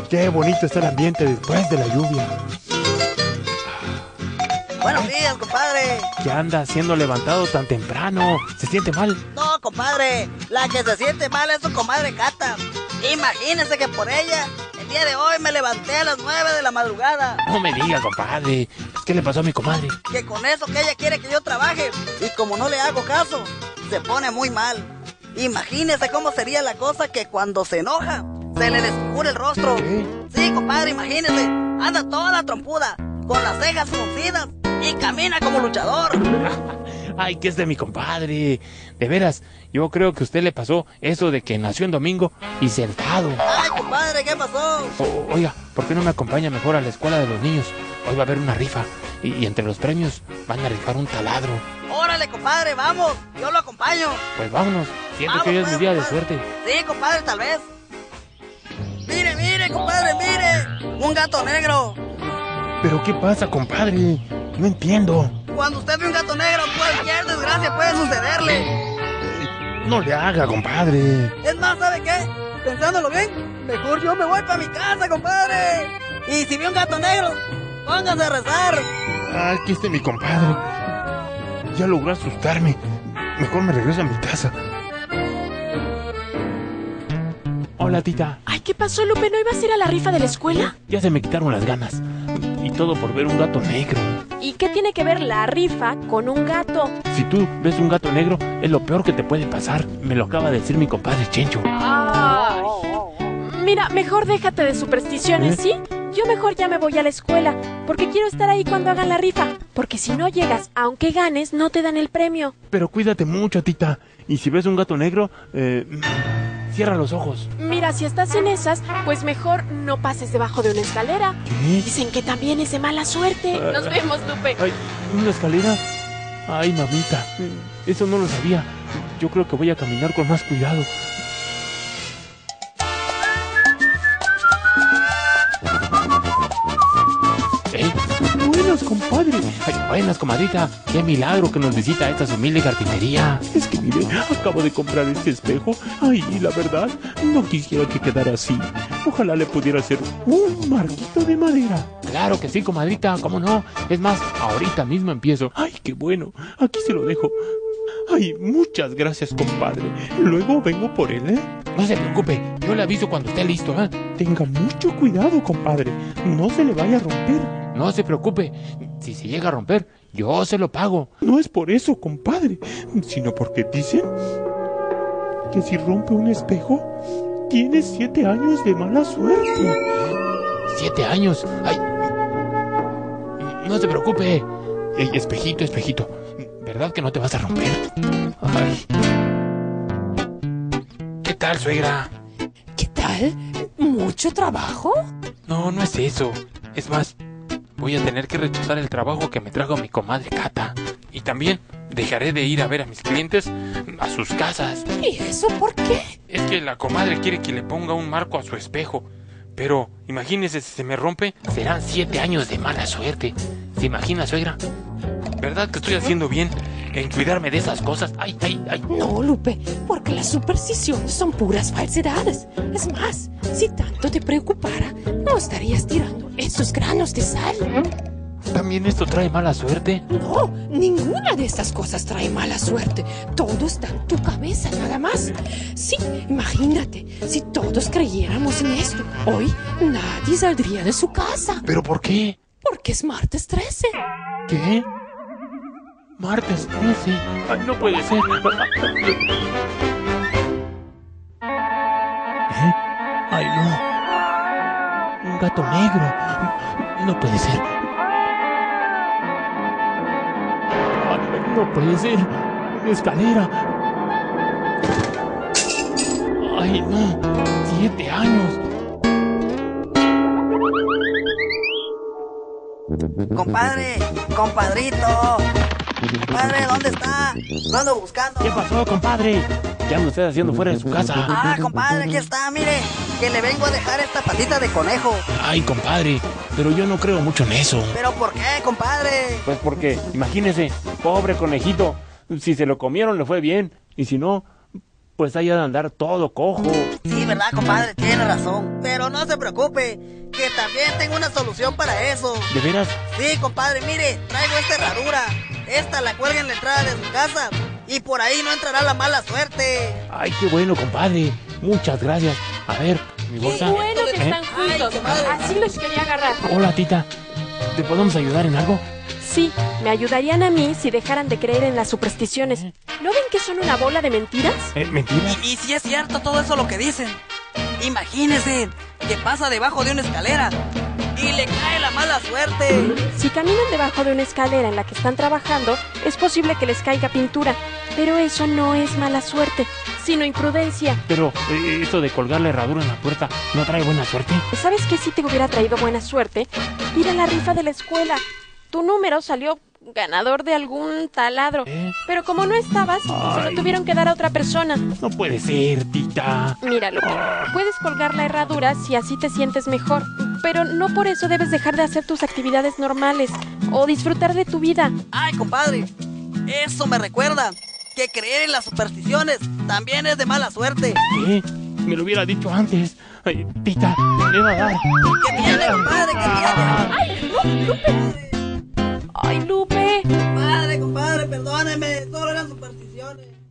Qué bonito está el ambiente después de la lluvia. Buenos días, compadre. ¿Qué anda haciendo levantado tan temprano? ¿Se siente mal? No, compadre, la que se siente mal es su comadre Cata. Imagínese que por ella, el día de hoy me levanté a las 9 de la madrugada. No me diga, compadre. ¿Qué le pasó a mi comadre? Que con eso que ella quiere que yo trabaje, y como no le hago caso, se pone muy mal. Imagínese cómo sería la cosa que cuando se enoja, se le desfigura el rostro. ¿Qué? Sí, compadre, imagínese, anda toda trompuda, con las cejas fruncidas, y camina como luchador. Ay, ¿qué es de mi compadre? De veras, yo creo que a usted le pasó eso de que nació en domingo y sentado. Ay, compadre, ¿qué pasó? Oiga, ¿por qué no me acompaña mejor a la escuela de los niños? Hoy va a haber una rifa y entre los premios van a rifar un taladro. Órale, compadre, vamos, yo lo acompaño. Pues vámonos, siento Vamos, que hoy es pues, mi día de compadre. suerte. Sí, compadre, tal vez. Mire, compadre, mire, un gato negro. ¿Pero qué pasa, compadre? No entiendo. Cuando usted ve un gato negro, cualquier desgracia puede sucederle. No le haga, compadre. Es más, ¿sabe qué? Pensándolo bien, mejor yo me voy para mi casa, compadre. Y si ve un gato negro, póngase a rezar. Aquí está mi compadre. Ya logró asustarme. Mejor me regreso a mi casa. Hola, tita. Ay, ¿qué pasó, Lupe? ¿No ibas a ir a la rifa de la escuela? Ya se me quitaron las ganas. Y todo por ver un gato negro. ¿Y qué tiene que ver la rifa con un gato? Si tú ves un gato negro, es lo peor que te puede pasar. Me lo acaba de decir mi compadre Chencho. Ay. Mira, mejor déjate de supersticiones, ¿sí? Yo mejor ya me voy a la escuela, porque quiero estar ahí cuando hagan la rifa. Porque si no llegas, aunque ganes, no te dan el premio. Pero cuídate mucho, tita. Y si ves un gato negro, cierra los ojos. Mira, si estás en esas, pues mejor no pases debajo de una escalera. ¿Qué? Dicen que también es de mala suerte. Nos vemos, Lupe. Ay, ¿una escalera? Ay, mamita, eso no lo sabía. Yo creo que voy a caminar con más cuidado. Buenas, compadre. Ay, buenas, comadrita. Qué milagro que nos visita esta humilde carpintería. Es que mire, acabo de comprar este espejo. Ay, la verdad, no quisiera que quedara así. Ojalá le pudiera hacer un marquito de madera. Claro que sí, comadrita, ¿cómo no? Es más, ahorita mismo empiezo. Ay, qué bueno. Aquí se lo dejo. Ay, muchas gracias, compadre. Luego vengo por él, ¿eh? No se preocupe, yo le aviso cuando esté listo, ¿eh? Tenga mucho cuidado, compadre. No se le vaya a romper. No se preocupe. Si se llega a romper, yo se lo pago. No es por eso, compadre, sino porque dicen que si rompe un espejo, tiene 7 años de mala suerte. ¿7 años? Ay, no se preocupe. Ey, espejito, espejito. ¿Verdad que no te vas a romper? Ay. ¿Qué tal, suegra? ¿Qué tal? ¿Mucho trabajo? No, no es eso. Es más, voy a tener que rechazar el trabajo que me trajo mi comadre Cata. Y también dejaré de ir a ver a mis clientes a sus casas. ¿Y eso por qué? Es que la comadre quiere que le ponga un marco a su espejo. Pero imagínese, si se me rompe, serán 7 años de mala suerte. ¿Se imagina, suegra? ¿Verdad que estoy haciendo bien en cuidarme de esas cosas? ¡Ay, ay, ay! No, Lupe, porque las supersticiones son puras falsedades. Es más, si tanto te preocupara, no estarías tirando esos granos de sal. ¿También esto trae mala suerte? No, ninguna de estas cosas trae mala suerte. Todo está en tu cabeza, nada más. Sí, imagínate, si todos creyéramos en esto, hoy nadie saldría de su casa. ¿Pero por qué? Porque es martes 13. ¿Qué? Martes 13. Ay, no puede ser. ¿Eh? Ay, no. Un gato negro. No puede ser. Ay, no puede ser. Una escalera. Ay, no. 7 años. Compadre, compadrito. Compadre, ¿dónde está? Lo ando buscando. ¿Qué pasó, compadre? ¿Qué anda usted haciendo fuera de su casa? Ah, compadre, aquí está, mire. Que le vengo a dejar esta patita de conejo. Ay, compadre, pero yo no creo mucho en eso. ¿Pero por qué, compadre? Pues porque, imagínese, pobre conejito, si se lo comieron le fue bien, y si no, pues haya de andar todo cojo. Sí, ¿verdad, compadre? Tiene razón. Pero no se preocupe, que también tengo una solución para eso. ¿De veras? Sí, compadre, mire, traigo esta herradura. Esta la cuelga en la entrada de su casa y por ahí no entrará la mala suerte. Ay, qué bueno, compadre. Muchas gracias. A ver, mi bolsa. Qué bueno que están Ay, juntos. comadre. Así los quería agarrar. Hola, tita. ¿Te podemos ayudar en algo? Sí, me ayudarían a mí si dejaran de creer en las supersticiones. ¿No ven que son una bola de mentiras? ¿Mentiras? Y si es cierto todo eso lo que dicen. Imagínese que pasa debajo de una escalera y le cae la mala suerte. Si caminan debajo de una escalera en la que están trabajando, es posible que les caiga pintura. Pero eso no es mala suerte, sino imprudencia. Pero, ¿eso de colgar la herradura en la puerta no trae buena suerte? ¿Sabes qué sí te hubiera traído buena suerte? Ir a la rifa de la escuela. Tu número salió ganador de algún taladro. Pero como no estabas, se lo tuvieron que dar a otra persona. No puede ser, tita. Mira, Lupe, puedes colgar la herradura si así te sientes mejor. Pero no por eso debes dejar de hacer tus actividades normales o disfrutar de tu vida. Ay, compadre, eso me recuerda que creer en las supersticiones también es de mala suerte. ¿Qué? Me lo hubiera dicho antes. Ay, tita, le va a dar. ¿Qué tiene, compadre? ¿Qué tiene? ¡Ay, no, Lupe! ¡Ay, Lupe! Compadre, perdóneme, solo eran supersticiones.